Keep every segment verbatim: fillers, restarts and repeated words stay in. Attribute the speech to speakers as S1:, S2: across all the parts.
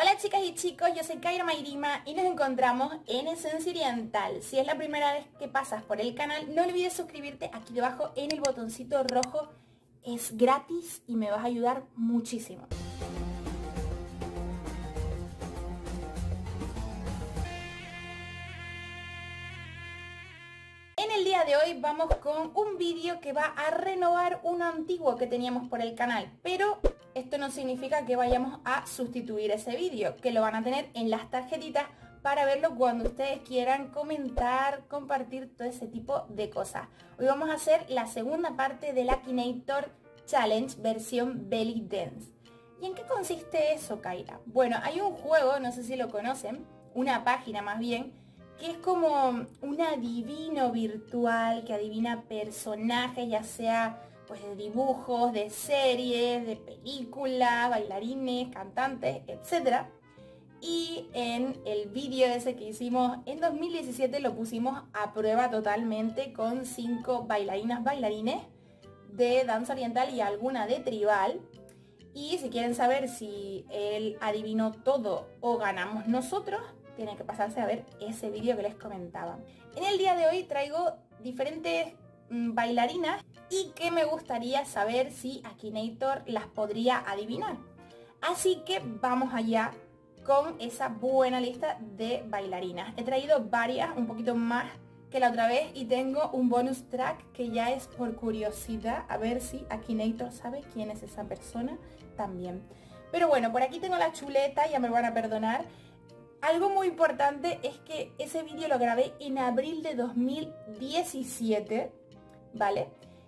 S1: Hola chicas y chicos, yo soy Kaira Mayrima y nos encontramos en Esencia Oriental. Si es la primera vez que pasas por el canal, no olvides suscribirte aquí debajo en el botoncito rojo. Es gratis y me vas a ayudar muchísimo. En el día de hoy vamos con un vídeo que va a renovar uno antiguo que teníamos por el canal, pero esto no significa que vayamos a sustituir ese vídeo, que lo van a tener en las tarjetitas para verlo cuando ustedes quieran comentar, compartir, todo ese tipo de cosas. Hoy vamos a hacer la segunda parte del Akinator Challenge versión Belly Dance. ¿Y en qué consiste eso, Kaira? Bueno, hay un juego, no sé si lo conocen, una página más bien, que es como un adivino virtual que adivina personajes, ya sea pues de dibujos, de series, de películas, bailarines, cantantes, etcétera. Y en el vídeo ese que hicimos en dos mil diecisiete lo pusimos a prueba totalmente con cinco bailarinas, bailarines de danza oriental y alguna de tribal. Y si quieren saber si él adivinó todo o ganamos nosotros, tienen que pasarse a ver ese vídeo que les comentaba. En el día de hoy traigo diferentes mmm, bailarinas y que me gustaría saber si Akinator las podría adivinar. Así que vamos allá con esa buena lista de bailarinas. He traído varias, un poquito más que la otra vez, y tengo un bonus track que ya es por curiosidad, a ver si Akinator sabe quién es esa persona también. Pero bueno, por aquí tengo la chuleta, ya me lo van a perdonar. Algo muy importante es que ese vídeo lo grabé en abril de dos mil diecisiete, ¿vale?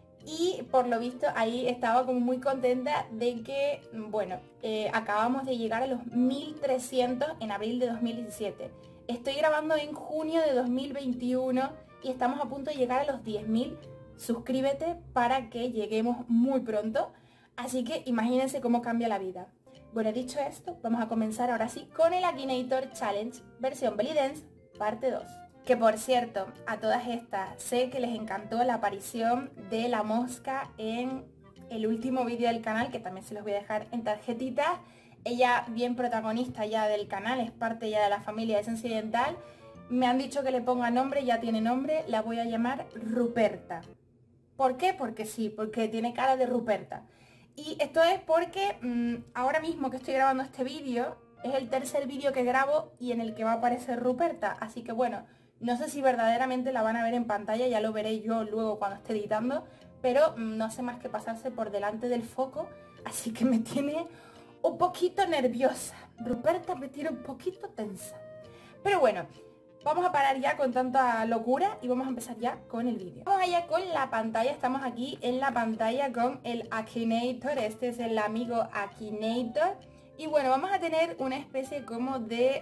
S1: Y por lo visto ahí estaba como muy contenta de que, bueno, eh, acabamos de llegar a los mil trescientos en abril de dos mil diecisiete. Estoy grabando en junio de dos mil veintiuno y estamos a punto de llegar a los diez mil. Suscríbete para que lleguemos muy pronto. Así que imagínense cómo cambia la vida. Bueno, dicho esto, vamos a comenzar ahora sí con el Akinator Challenge versión Belly Dance parte dos. Que por cierto, a todas estas, sé que les encantó la aparición de la mosca en el último vídeo del canal, que también se los voy a dejar en tarjetitas. Ella, bien protagonista ya del canal, es parte ya de la familia de Esencia Oriental. Me han dicho que le ponga nombre, ya tiene nombre, la voy a llamar Ruperta. ¿Por qué? Porque sí, porque tiene cara de Ruperta. Y esto es porque mmm, ahora mismo que estoy grabando este vídeo, es el tercer vídeo que grabo y en el que va a aparecer Ruperta. Así que bueno, no sé si verdaderamente la van a ver en pantalla, ya lo veré yo luego cuando esté editando, pero mmm, no hace más que pasarse por delante del foco, así que me tiene un poquito nerviosa. Ruperta me tiene un poquito tensa. Pero bueno, vamos a parar ya con tanta locura y vamos a empezar ya con el vídeo. Vamos allá con la pantalla, estamos aquí en la pantalla con el Akinator, este es el amigo Akinator. Y bueno, vamos a tener una especie como de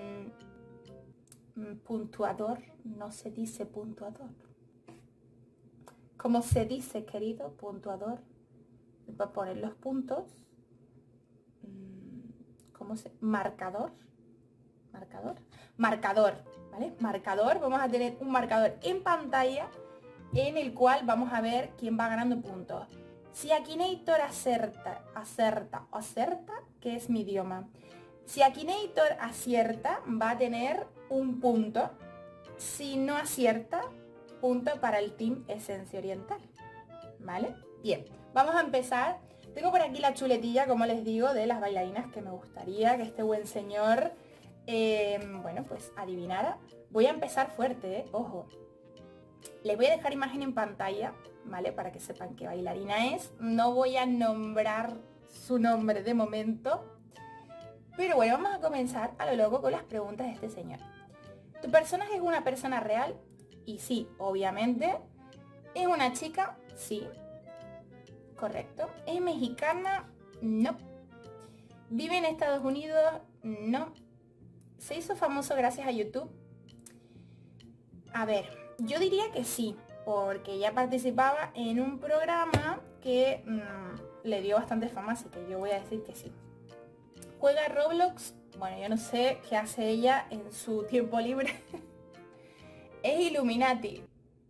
S1: mmm, puntuador, no se dice puntuador. ¿Cómo se dice, querido? Puntuador. Va a poner los puntos. ¿Cómo se? Marcador. Marcador. Marcador, ¿vale? Marcador, vamos a tener un marcador en pantalla en el cual vamos a ver quién va ganando puntos. Si Akinator acerta, acerta, acerta, que es mi idioma. Si Akinator acierta, va a tener un punto. Si no acierta, punto para el Team Esencia Oriental, ¿vale? Bien, vamos a empezar. Tengo por aquí la chuletilla, como les digo, de las bailarinas que me gustaría que este buen señor Eh, bueno, pues adivinara. Voy a empezar fuerte, ¿eh? Ojo. Les voy a dejar imagen en pantalla, ¿vale? Para que sepan qué bailarina es. No voy a nombrar su nombre de momento. Pero bueno, vamos a comenzar a lo loco con las preguntas de este señor. ¿Tu personaje es una persona real? Y sí, obviamente. ¿Es una chica? Sí. Correcto. ¿Es mexicana? No. ¿Vive en Estados Unidos? No. ¿Se hizo famoso gracias a YouTube? A ver, yo diría que sí, porque ella participaba en un programa que mmm, le dio bastante fama, así que yo voy a decir que sí. ¿Juega Roblox? Bueno, yo no sé qué hace ella en su tiempo libre. ¿Es Illuminati?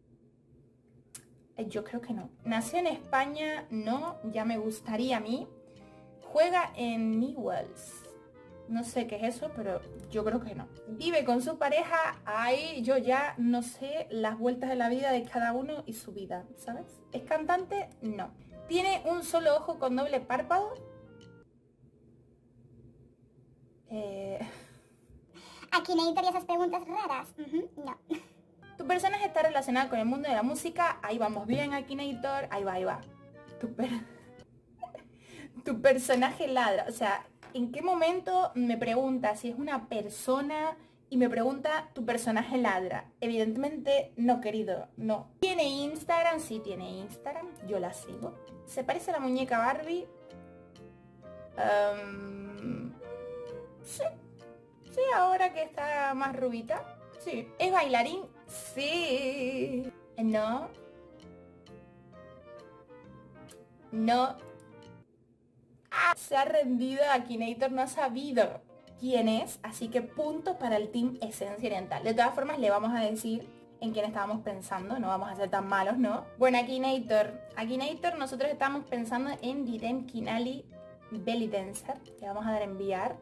S1: Yo creo que no. ¿Nació en España? No, ya me gustaría a mí. ¿Juega en Newells? No sé qué es eso, pero yo creo que no. Vive con su pareja, ahí yo ya no sé las vueltas de la vida de cada uno y su vida, ¿sabes? ¿Es cantante? No. ¿Tiene un solo ojo con doble párpado? Eh...
S2: Akinator y esas preguntas raras. Uh-huh, no.
S1: ¿Tu personaje está relacionado con el mundo de la música? Ahí vamos bien, Akinator. Ahí va, ahí va. Tu, per... tu personaje ladra. O sea, ¿en qué momento me pregunta si es una persona y me pregunta tu personaje ladra? Evidentemente no, querido, no. ¿Tiene Instagram? Sí, tiene Instagram. Yo la sigo. ¿Se parece a la muñeca Barbie? Um... Sí. Sí, ahora que está más rubita. Sí. ¿Es bailarín? Sí. No. No. Ah, se ha rendido. Akinator no ha sabido quién es, así que punto para el team Esencia Oriental. De todas formas, le vamos a decir en quién estábamos pensando, no vamos a ser tan malos, ¿no? Bueno, Akinator. Akinator, nosotros estamos pensando en Didem Kinali Belly Dancer. Le vamos a dar a enviar.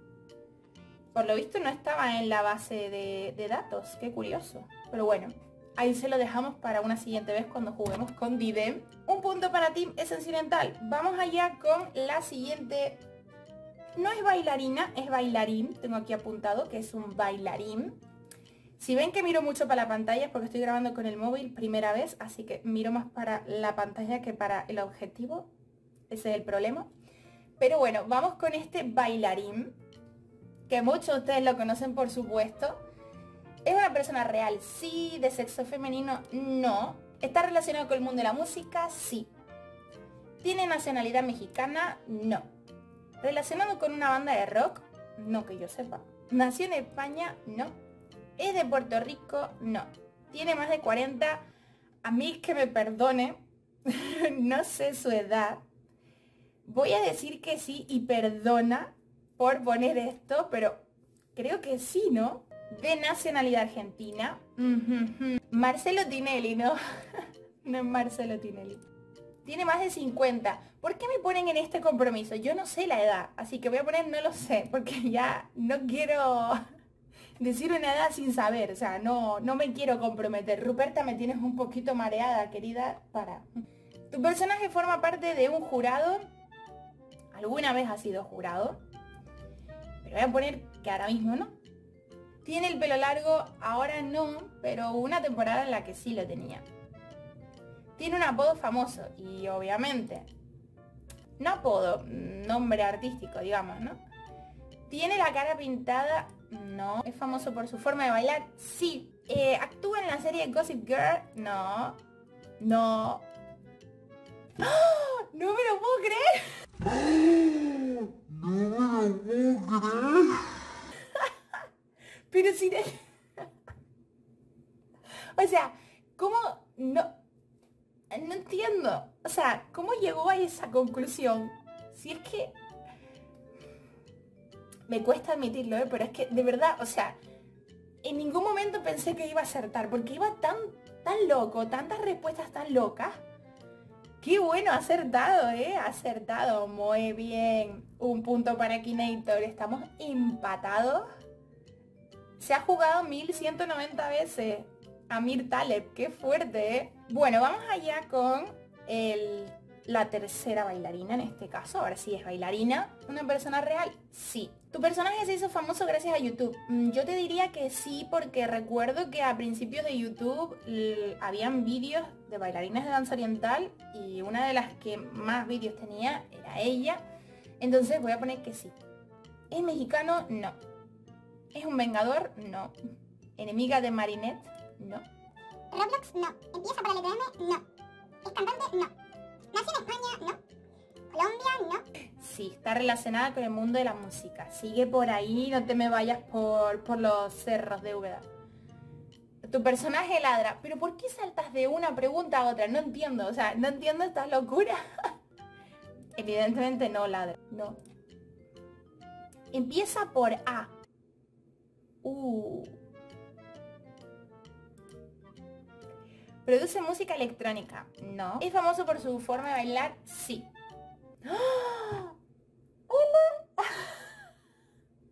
S1: Por lo visto no estaba en la base de, de datos, qué curioso. Pero bueno, ahí se lo dejamos para una siguiente vez cuando juguemos con Didem. Un punto para Team Esencia Oriental. Vamos allá con la siguiente. No es bailarina, es bailarín. Tengo aquí apuntado que es un bailarín. Si ven que miro mucho para la pantalla es porque estoy grabando con el móvil primera vez, así que miro más para la pantalla que para el objetivo. Ese es el problema. Pero bueno, vamos con este bailarín, que muchos de ustedes lo conocen por supuesto. ¿Es una persona real? Sí. ¿De sexo femenino? No. ¿Está relacionado con el mundo de la música? Sí. ¿Tiene nacionalidad mexicana? No. ¿Relacionado con una banda de rock? No que yo sepa. ¿Nació en España? No. ¿Es de Puerto Rico? No. ¿Tiene más de cuarenta? A mí que me perdone, no sé su edad. Voy a decir que sí y perdona por poner esto, pero creo que sí, ¿no? De nacionalidad argentina. Uh-huh. Marcelo Tinelli, ¿no? No es Marcelo Tinelli. Tiene más de cincuenta. ¿Por qué me ponen en este compromiso? Yo no sé la edad, así que voy a poner no lo sé, porque ya no quiero decir una edad sin saber, o sea, no, no me quiero comprometer. Ruperta, me tienes un poquito mareada, querida. Para. ¿Tu personaje forma parte de un jurado? ¿Alguna vez ha sido jurado? Pero voy a poner que ahora mismo no. ¿Tiene el pelo largo? Ahora no, pero hubo una temporada en la que sí lo tenía. Tiene un apodo famoso y obviamente, no apodo, nombre artístico, digamos, ¿no? ¿Tiene la cara pintada? No. ¿Es famoso por su forma de bailar? Sí. Eh, ¿Actúa en la serie Gossip Girl? No. No. ¡Oh! ¡No me lo puedo creer! ¡No me lo puedo creer! Pero si... O sea, ¿cómo no...? No entiendo. O sea, ¿cómo llegó a esa conclusión? Si es que... Me cuesta admitirlo, ¿eh? Pero es que, de verdad, o sea, en ningún momento pensé que iba a acertar, porque iba tan, tan loco, tantas respuestas tan locas. ¡Qué bueno! Acertado, ¿eh? Acertado. Muy bien. Un punto para Akinator. Estamos empatados. Se ha jugado mil ciento noventa veces. Amir Taleb, qué fuerte, ¿eh? Bueno, vamos allá con el, la tercera bailarina en este caso. Ahora sí es bailarina. ¿Una persona real? Sí. ¿Tu personaje se hizo famoso gracias a YouTube? Yo te diría que sí, porque recuerdo que a principios de YouTube habían vídeos de bailarines de danza oriental y una de las que más vídeos tenía era ella. Entonces voy a poner que sí. ¿Es mexicano? No. ¿Es un vengador? No. ¿Enemiga de Marinette? No.
S2: Roblox, no. ¿Empieza para la letra M? No. ¿Es cantante? No. ¿Nació en España? No. ¿Colombia? No.
S1: Sí, está relacionada con el mundo de la música. Sigue por ahí, no te me vayas por, por los cerros de Úbeda. Tu personaje ladra. ¿Pero por qué saltas de una pregunta a otra? No entiendo, o sea, no entiendo esta locura. Evidentemente no ladra, no. Empieza por A. Uh... ¿Produce música electrónica? No. ¿Es famoso por su forma de bailar? Sí. ¡Oh! ¡Hola!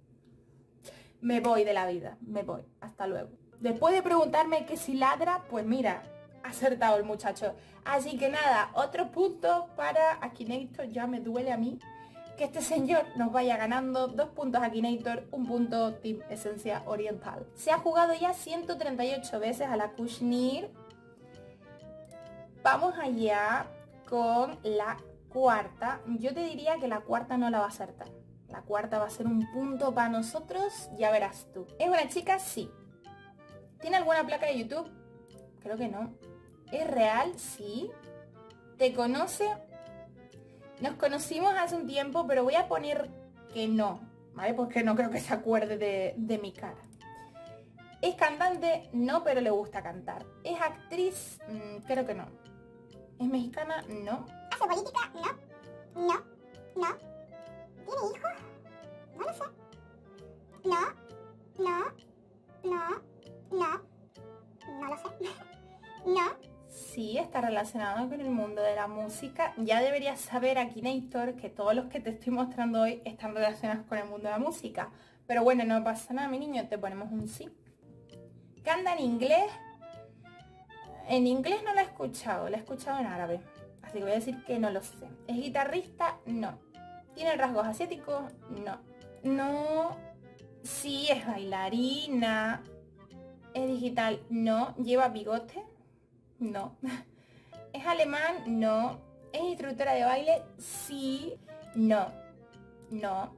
S1: me voy de la vida, me voy, hasta luego. Después de preguntarme que si ladra, pues mira, ha acertado el muchacho. Así que nada, otro punto para Akinator, ya me duele a mí que este señor nos vaya ganando. Dos puntos Akinator, un punto Team Esencia Oriental. Se ha jugado ya ciento treinta y ocho veces a la Kushnir. Vamos allá con la cuarta. Yo te diría que la cuarta no la va a acertar. La cuarta va a ser un punto para nosotros, ya verás tú. ¿Es una chica? Sí. ¿Tiene alguna placa de YouTube? Creo que no. ¿Es real? Sí. ¿Te conoce? Nos conocimos hace un tiempo, pero voy a poner que no, ¿vale? Porque no creo que se acuerde de, de mi cara. ¿Es cantante? No, pero le gusta cantar. ¿Es actriz? Mm, creo que no. ¿Es mexicana? No.
S2: ¿Hace política? No. No. No. ¿Tiene hijos? No lo sé. No. No. No. No. No lo sé. No.
S1: Sí, está relacionado con el mundo de la música. Ya deberías saber, Akinator, que todos los que te estoy mostrando hoy están relacionados con el mundo de la música. Pero bueno, no pasa nada, mi niño, te ponemos un sí. ¿Canta en inglés? En inglés no la he escuchado, la he escuchado en árabe. Así que voy a decir que no lo sé. ¿Es guitarrista? No. ¿Tiene rasgos asiáticos? No. No. Sí, es bailarina. ¿Es digital? No. ¿Lleva bigote? No. ¿Es alemán? No. ¿Es instructora de baile? Sí. No. No.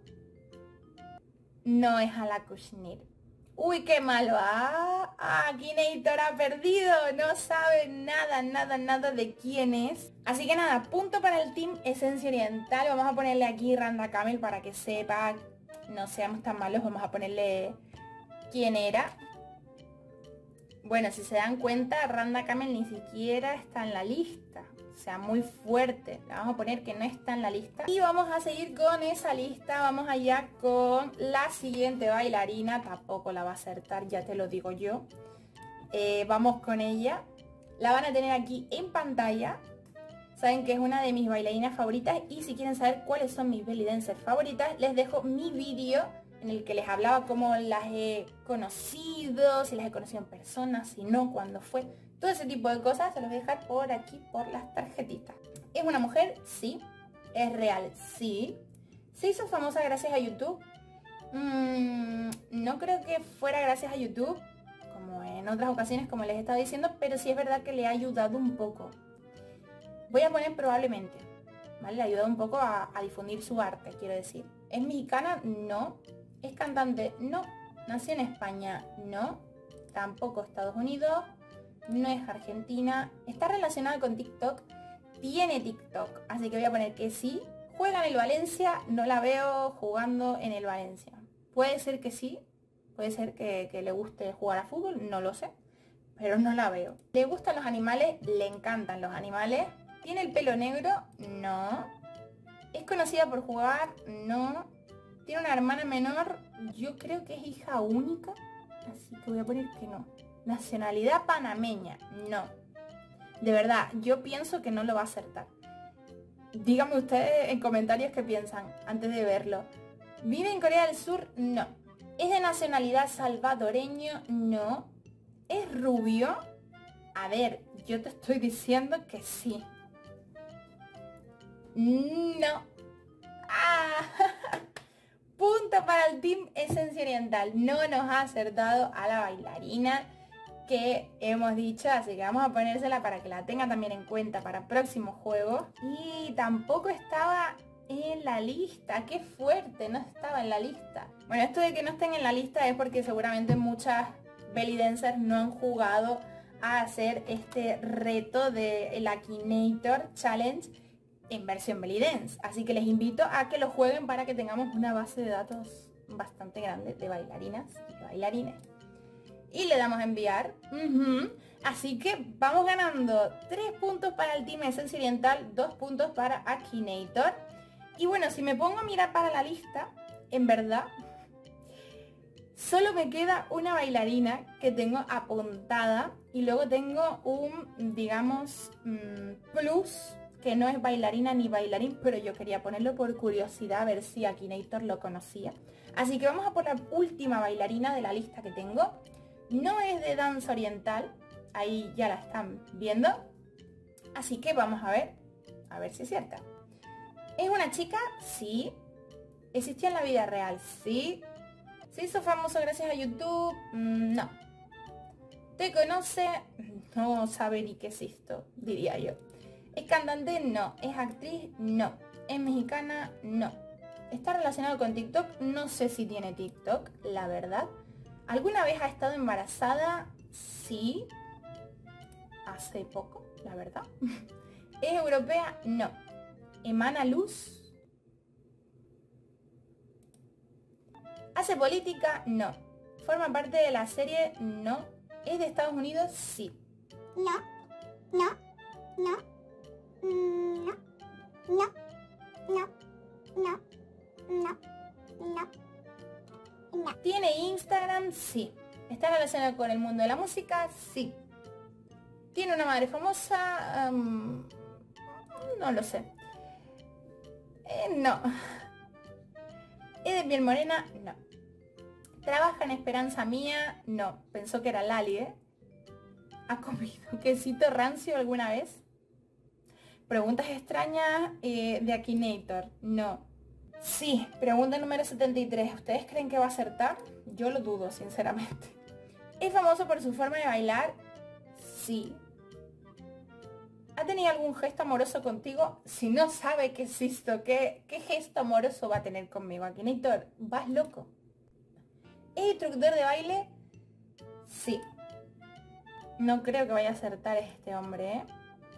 S1: No es a la Kushnir. Uy, qué malo. Ah, Akinator ha perdido. No sabe nada, nada, nada de quién es. Así que nada, punto para el Team Esencia Oriental. Vamos a ponerle aquí Randa Camel para que sepa. No seamos tan malos. Vamos a ponerle quién era. Bueno, si se dan cuenta, Randa Camel ni siquiera está en la lista. O sea, muy fuerte. Le vamos a poner que no está en la lista. Y vamos a seguir con esa lista. Vamos allá con la siguiente bailarina. Tampoco la va a acertar, ya te lo digo yo. Eh, vamos con ella. La van a tener aquí en pantalla. Saben que es una de mis bailarinas favoritas. Y si quieren saber cuáles son mis belly dancers favoritas, les dejo mi vídeo en el que les hablaba cómo las he conocido, si las he conocido en persona, si no, cuándo fue. Todo ese tipo de cosas se los voy a dejar por aquí, por las tarjetitas. ¿Es una mujer? Sí. ¿Es real? Sí. ¿Se hizo famosa gracias a YouTube? Mm, no creo que fuera gracias a YouTube, como en otras ocasiones, como les he estado diciendo, pero sí es verdad que le ha ayudado un poco. Voy a poner probablemente, ¿vale? Le ha ayudado un poco a, a difundir su arte, quiero decir. ¿Es mexicana? No. ¿Es cantante? No. ¿Nació en España? No. Tampoco Estados Unidos. No es argentina. ¿Está relacionada con TikTok? Tiene TikTok, así que voy a poner que sí. ¿Juega en el Valencia? No la veo jugando en el Valencia. Puede ser que sí. Puede ser que, que le guste jugar a fútbol, no lo sé. Pero no la veo. ¿Le gustan los animales? Le encantan los animales. ¿Tiene el pelo negro? No. ¿Es conocida por jugar? No. ¿Tiene una hermana menor? Yo creo que es hija única, así que voy a poner que no. ¿Nacionalidad panameña? No. De verdad, yo pienso que no lo va a acertar. Díganme ustedes en comentarios qué piensan antes de verlo. ¿Vive en Corea del Sur? No. ¿Es de nacionalidad salvadoreño? No. ¿Es rubio? A ver, yo te estoy diciendo que sí. No. ¡Ah! Punto para el Team Esencia Oriental. No nos ha acertado a la bailarina que hemos dicho, así que vamos a ponérsela para que la tenga también en cuenta para próximos juegos. Y tampoco estaba en la lista. ¡Qué fuerte! No estaba en la lista. Bueno, esto de que no estén en la lista es porque seguramente muchas belly dancers no han jugado a hacer este reto del Akinator Challenge en versión belly dance, así que les invito a que lo jueguen para que tengamos una base de datos bastante grande de bailarinas y de bailarines. Y le damos a enviar. Uh-huh. Así que vamos ganando tres puntos para el Team Esencia Oriental, dos puntos para Akinator. Y bueno, si me pongo a mirar para la lista, en verdad solo me queda una bailarina que tengo apuntada y luego tengo un, digamos, mmm, plus que no es bailarina ni bailarín, pero yo quería ponerlo por curiosidad a ver si Akinator lo conocía. Así que vamos a por la última bailarina de la lista que tengo. No es de danza oriental, ahí ya la están viendo. Así que vamos a ver, a ver si es cierta. ¿Es una chica? Sí. ¿Existió en la vida real? Sí. ¿Se hizo famoso gracias a YouTube? No. ¿Te conoce? No sabe ni qué es esto, diría yo. ¿Es cantante? No. ¿Es actriz? No. ¿Es mexicana? No. ¿Está relacionado con TikTok? No sé si tiene TikTok, la verdad. ¿Alguna vez ha estado embarazada? Sí. Hace poco, la verdad. ¿Es europea? No. ¿Emana luz? ¿Hace política? No. ¿Forma parte de la serie? No. ¿Es de Estados Unidos? Sí.
S2: No, no, no, mm, no, no, no, no, no, no, no.
S1: ¿Tiene Instagram? Sí. ¿Está relacionado con el mundo de la música? Sí. ¿Tiene una madre famosa? Um, no lo sé. Eh, no. ¿Es de piel morena? No. ¿Trabaja en Esperanza Mía? No. Pensó que era Lali, ¿eh? ¿Ha comido quesito rancio alguna vez? Preguntas extrañas eh, de Akinator. No. Sí. Pregunta número setenta y tres. ¿Ustedes creen que va a acertar? Yo lo dudo, sinceramente. ¿Es famoso por su forma de bailar? Sí. ¿Ha tenido algún gesto amoroso contigo? Si no sabe que existo, ¿qué, qué gesto amoroso va a tener conmigo? Akinator, vas loco. ¿Es instructor de baile? Sí. No creo que vaya a acertar este hombre, ¿eh?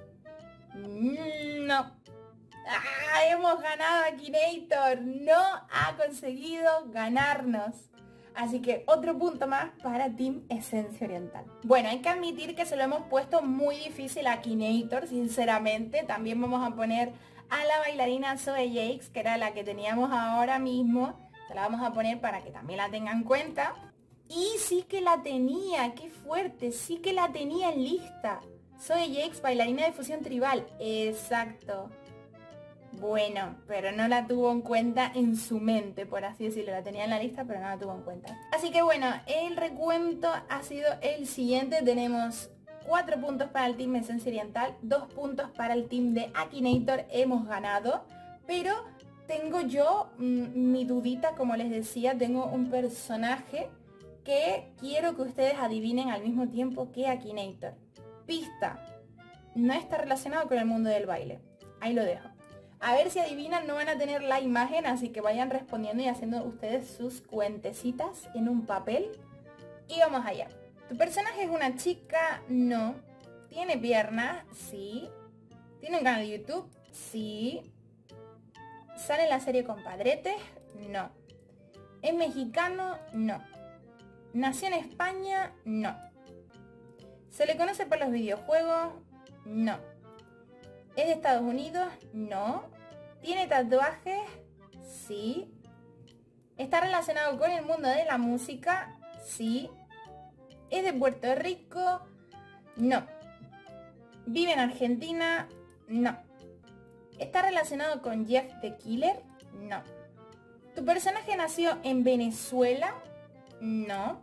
S1: No. ¡Ah! Hemos ganado a Akinator. No ha conseguido ganarnos. Así que otro punto más para Team Esencia Oriental. Bueno, hay que admitir que se lo hemos puesto muy difícil a Akinator, sinceramente. También vamos a poner a la bailarina Zoe Jakes, que era la que teníamos ahora mismo. Se la vamos a poner para que también la tengan en cuenta. Y sí que la tenía, qué fuerte, sí que la tenía en lista. Zoe Jakes, bailarina de fusión tribal. Exacto. Bueno, pero no la tuvo en cuenta en su mente, por así decirlo. La tenía en la lista, pero no la tuvo en cuenta. Así que bueno, el recuento ha sido el siguiente. Tenemos cuatro puntos para el Team Esencia Oriental, dos puntos para el Team de Akinator. Hemos ganado, pero tengo yo mmm, mi dudita, como les decía. Tengo un personaje que quiero que ustedes adivinen al mismo tiempo que Akinator. Pista, no está relacionado con el mundo del baile. Ahí lo dejo. A ver si adivinan, no van a tener la imagen, así que vayan respondiendo y haciendo ustedes sus cuentecitas en un papel. Y vamos allá. ¿Tu personaje es una chica? No. ¿Tiene piernas? Sí. ¿Tiene un canal de YouTube? Sí. ¿Sale en la serie Compadretes? No. ¿Es mexicano? No. ¿Nació en España? No. ¿Se le conoce por los videojuegos? No. ¿Es de Estados Unidos? No. ¿Tiene tatuajes? Sí. ¿Está relacionado con el mundo de la música? Sí. ¿Es de Puerto Rico? No. ¿Vive en Argentina? No. ¿Está relacionado con Jeff the Killer? No. ¿Tu personaje nació en Venezuela? No.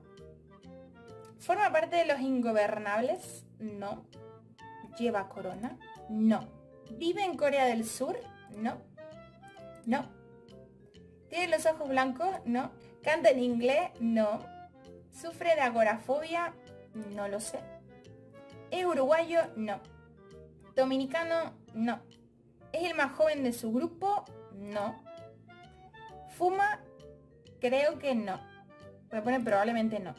S1: ¿Forma parte de los Ingobernables? No. ¿Lleva corona? No. ¿Vive en Corea del Sur? No. No. ¿Tiene los ojos blancos? No. ¿Canta en inglés? No. ¿Sufre de agorafobia? No lo sé. ¿Es uruguayo? No. ¿Dominicano? No. ¿Es el más joven de su grupo? No. ¿Fuma? Creo que no. Voy a poner probablemente no.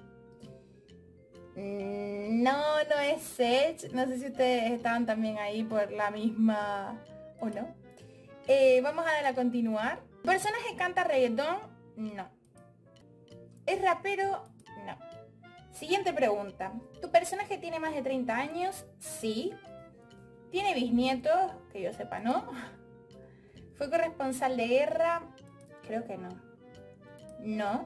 S1: No, no es Sech. No sé si ustedes estaban también ahí por la misma o no. Eh, vamos a dar a continuar. ¿Tu personaje canta reggaetón? No. ¿Es rapero? No. Siguiente pregunta. ¿Tu personaje tiene más de treinta años? Sí. ¿Tiene bisnietos? Que yo sepa, ¿no? ¿Fue corresponsal de guerra? Creo que no. No.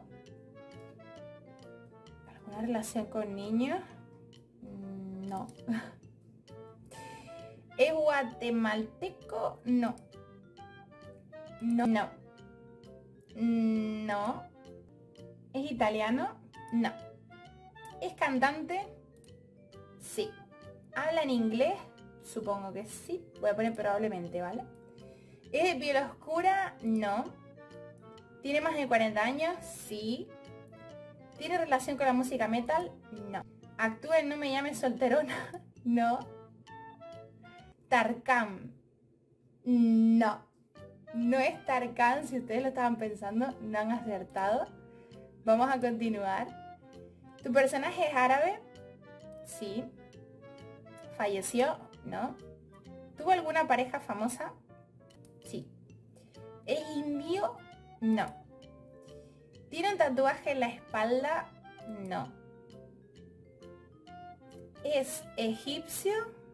S1: ¿Alguna relación con niños? No. ¿Es guatemalteco? No. No. No. No. ¿Es italiano? No. ¿Es cantante? Sí. ¿Habla en inglés? Supongo que sí. Voy a poner probablemente, ¿vale? ¿Es de piel oscura? No. ¿Tiene más de cuarenta años? Sí. ¿Tiene relación con la música metal? No. ¿Actúa en No me llames solterona? No. ¿Tarkan? No. No es Tarkan, si ustedes lo estaban pensando, no han acertado. Vamos a continuar. ¿Tu personaje es árabe? Sí. ¿Falleció? No. ¿Tuvo alguna pareja famosa? Sí. ¿Es indio? No. ¿Tiene un tatuaje en la espalda? No. ¿Es egipcio?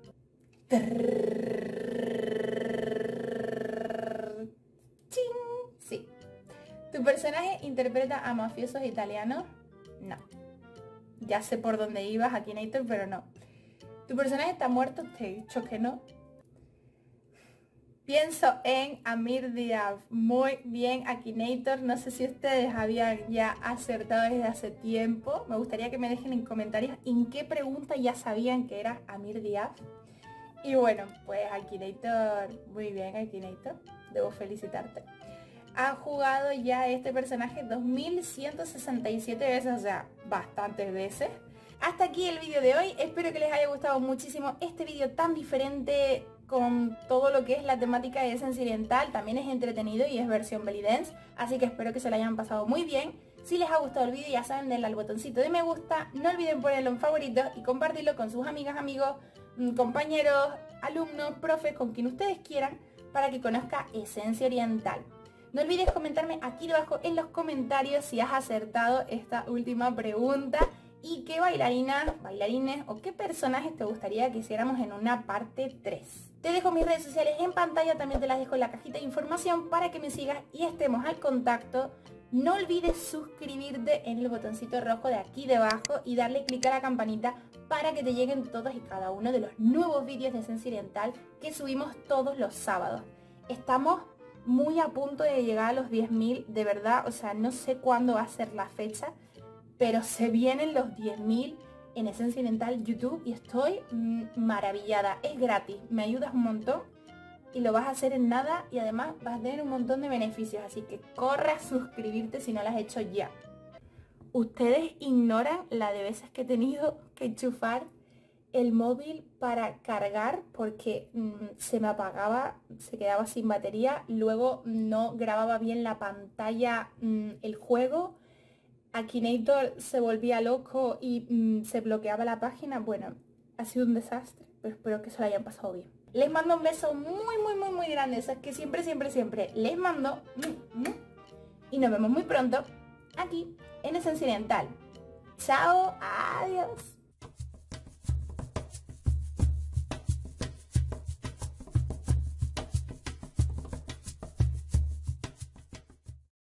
S1: ¡Ching! Sí. ¿Tu personaje interpreta a mafiosos italianos? No. Ya sé por dónde ibas, Akinator, pero no. ¿Tu personaje está muerto? Te he dicho que no. Pienso en Amir Diab. Muy bien, Akinator. No sé si ustedes habían ya acertado desde hace tiempo. Me gustaría que me dejen en comentarios en qué pregunta ya sabían que era Amir Diab. Y bueno, pues Akinator, muy bien Akinator. Debo felicitarte. Ha jugado ya este personaje dos mil ciento sesenta y siete veces, o sea, bastantes veces. Hasta aquí el vídeo de hoy. Espero que les haya gustado muchísimo este vídeo tan diferente, con todo lo que es la temática de Essence Oriental. También es entretenido y es versión belly dance, así que espero que se lo hayan pasado muy bien. Si les ha gustado el vídeo, ya saben, denle al botoncito de me gusta, no olviden ponerlo en favoritos y compartirlo con sus amigas, amigos, compañeros, alumnos, profes, con quien ustedes quieran, para que conozca Essence Oriental. No olvides comentarme aquí debajo en los comentarios si has acertado esta última pregunta y qué bailarinas, bailarines o qué personajes te gustaría que hiciéramos en una parte tres. Te dejo mis redes sociales en pantalla, también te las dejo en la cajita de información para que me sigas y estemos al contacto. No olvides suscribirte en el botoncito rojo de aquí debajo y darle clic a la campanita para que te lleguen todos y cada uno de los nuevos vídeos de Essence Oriental que subimos todos los sábados. Estamos muy a punto de llegar a los diez mil, de verdad, o sea, no sé cuándo va a ser la fecha, pero se vienen los diez mil en Essence Oriental YouTube y estoy mmm, maravillada. Es gratis, me ayudas un montón y lo vas a hacer en nada y además vas a tener un montón de beneficios, así que corre a suscribirte si no lo has hecho ya. Ustedes ignoran la de veces que he tenido que enchufar el móvil para cargar porque mmm, se me apagaba, se quedaba sin batería, luego no grababa bien la pantalla mmm, el juego. Akinator se volvía loco y mmm, se bloqueaba la página. Bueno, ha sido un desastre, pero espero que se lo hayan pasado bien. Les mando un beso muy, muy, muy, muy grande. Eso es que siempre, siempre, siempre les mando. Y nos vemos muy pronto aquí en Essence Oriental. Chao, adiós.